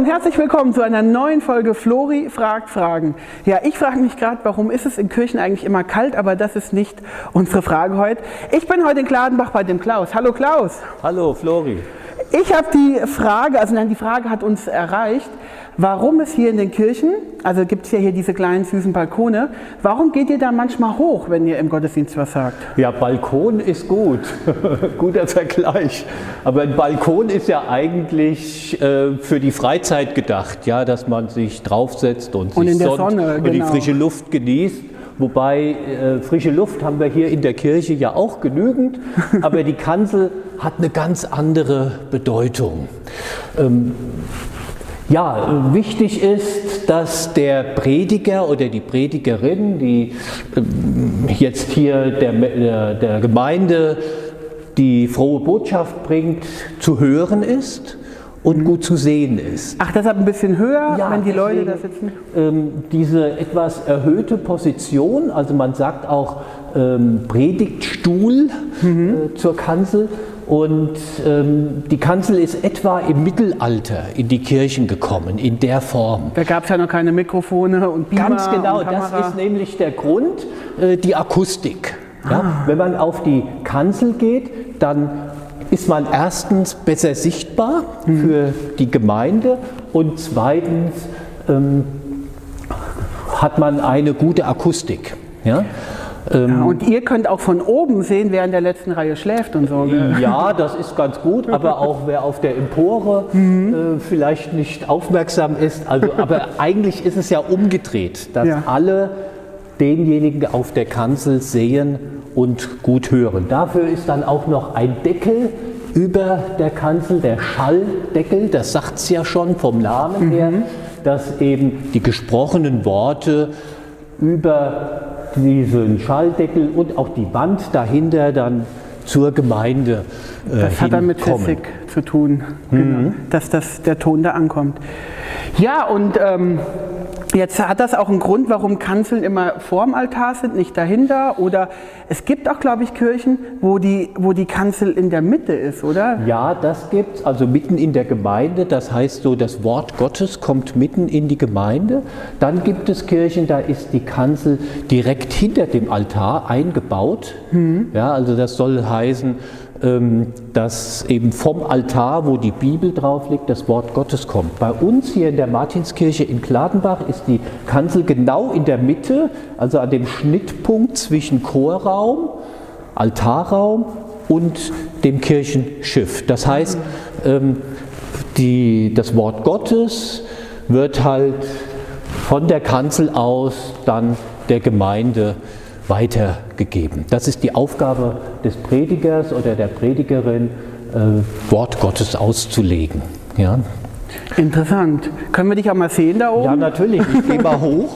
herzlich willkommen zu einer neuen Folge Flori fragt Fragen. Ja, ich frage mich gerade, warum ist es in Kirchen eigentlich immer kalt, aber das ist nicht unsere Frage heute. Ich bin heute in Gladenbach bei dem Klaus. Hallo Klaus. Hallo Flori. Ich habe die Frage, die Frage hat uns erreicht, warum es hier in den Kirchen, also gibt es ja hier diese kleinen süßen Balkone, warum geht ihr da manchmal hoch, wenn ihr im Gottesdienst was sagt? Ja, Balkon ist gut, guter Vergleich. Aber ein Balkon ist ja eigentlich für die Freizeit gedacht, ja, dass man sich draufsetzt und sich in der sonnt Sonne, und die genau. frische Luft genießt. Wobei frische Luft haben wir hier in der Kirche ja auch genügend, aber die Kanzel hat eine ganz andere Bedeutung. Ja, wichtig ist, dass der Prediger oder die Predigerin, die jetzt hier der Gemeinde die frohe Botschaft bringt, zu hören ist und gut zu sehen ist. Ach, deshalb ein bisschen höher, Ja, wenn die Leute da deswegen, sitzen? Diese etwas erhöhte Position, also man sagt auch Predigtstuhl zur Kanzel. Und die Kanzel ist etwa im Mittelalter in die Kirchen gekommen, in der Form. Da gab es ja noch keine Mikrofone und Beamer. Ganz genau, und Kamera. das ist nämlich der Grund, die Akustik. Ja? Wenn man auf die Kanzel geht, dann ist man erstens besser sichtbar für die Gemeinde und zweitens hat man eine gute Akustik. Ja? Ja, und ihr könnt auch von oben sehen, wer in der letzten Reihe schläft und so. Ja, das ist ganz gut, aber auch wer auf der Empore vielleicht nicht aufmerksam ist. Also, aber eigentlich ist es ja umgedreht, dass alle denjenigen auf der Kanzel sehen und gut hören. Dafür ist dann auch noch ein Deckel über der Kanzel, der Schalldeckel, das sagt es ja schon vom Namen her, dass eben die gesprochenen Worte über diesen Schalldeckel und auch die Wand dahinter dann zur Gemeinde Das hat dann mit Physik zu tun, genau, dass der Ton da ankommt. Ja, und jetzt hat das auch einen Grund, warum Kanzeln immer vorm Altar sind, nicht dahinter. Oder es gibt auch, glaube ich, Kirchen, wo die Kanzel in der Mitte ist, oder? Ja, das gibt es, also mitten in der Gemeinde. Das heißt so, das Wort Gottes kommt mitten in die Gemeinde. Dann gibt es Kirchen, da ist die Kanzel direkt hinter dem Altar eingebaut. Ja, also das soll heißen, dass eben vom Altar, wo die Bibel drauf liegt, das Wort Gottes kommt. Bei uns hier in der Martinskirche in Gladenbach ist die Kanzel genau in der Mitte, also an dem Schnittpunkt zwischen Chorraum, Altarraum und dem Kirchenschiff. Das heißt, das Wort Gottes wird halt von der Kanzel aus dann der Gemeinde weitergegeben. Das ist die Aufgabe des Predigers oder der Predigerin, Wort Gottes auszulegen. Ja. Interessant. Können wir dich auch mal sehen da oben? Ja, natürlich. Ich gehe mal hoch.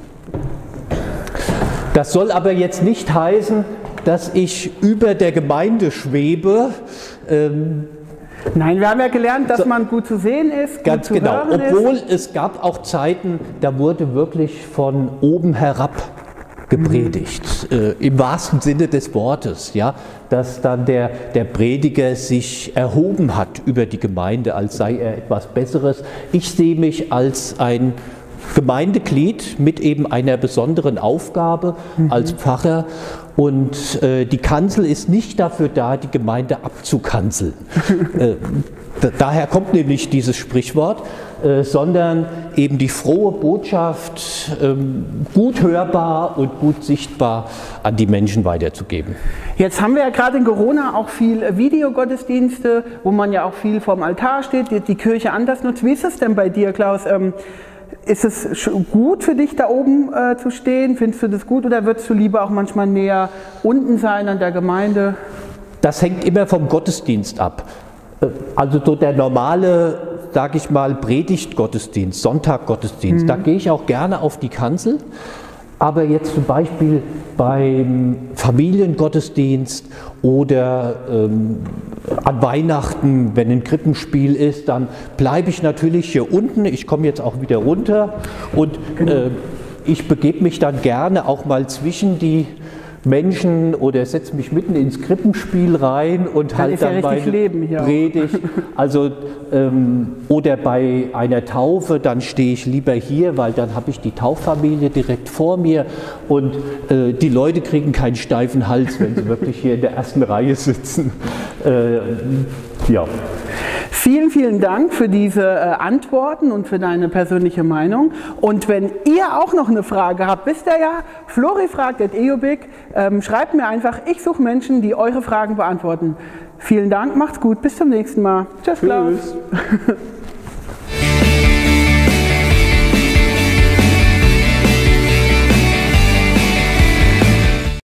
Das soll aber jetzt nicht heißen, dass ich über der Gemeinde schwebe. Nein, wir haben ja gelernt, dass man gut zu sehen ist, ganz gut zu genau. hören Obwohl ist. es gab auch Zeiten, da wurde wirklich von oben herab gepredigt, im wahrsten Sinne des Wortes, ja, dass dann der Prediger sich erhoben hat über die Gemeinde, als sei er etwas Besseres. Ich sehe mich als ein Gemeindeglied mit eben einer besonderen Aufgabe als Pfarrer und die Kanzel ist nicht dafür da, die Gemeinde abzukanzeln. Daher kommt nämlich dieses Sprichwort, sondern eben die frohe Botschaft gut hörbar und gut sichtbar an die Menschen weiterzugeben. Jetzt haben wir ja gerade in Corona auch viel Videogottesdienste, wo man ja auch viel vorm Altar steht, die Kirche anders nutzt. Wie ist es denn bei dir, Klaus? Ist es gut für dich, da oben zu stehen? Findest du das gut oder würdest du lieber auch manchmal näher unten sein an der Gemeinde? Das hängt immer vom Gottesdienst ab. Also so der normale, sage ich mal, Predigtgottesdienst, Sonntaggottesdienst, da gehe ich auch gerne auf die Kanzel. Aber jetzt zum Beispiel beim Familiengottesdienst oder an Weihnachten, wenn ein Krippenspiel ist, dann bleibe ich natürlich hier unten. Ich komme jetzt auch wieder runter und ich begebe mich dann gerne auch mal zwischen die Menschen oder setze mich mitten ins Krippenspiel rein und halte dann meine Predigt. Also, oder bei einer Taufe, dann stehe ich lieber hier, weil dann habe ich die Tauffamilie direkt vor mir und die Leute kriegen keinen steifen Hals, wenn sie wirklich hier in der ersten Reihe sitzen. Ja. Vielen, vielen Dank für diese Antworten und für deine persönliche Meinung. Und wenn ihr auch noch eine Frage habt, wisst ihr ja, florifragt@eobic, schreibt mir einfach, ich suche Menschen, die eure Fragen beantworten. Vielen Dank, macht's gut, bis zum nächsten Mal. Tschüss, Klaus.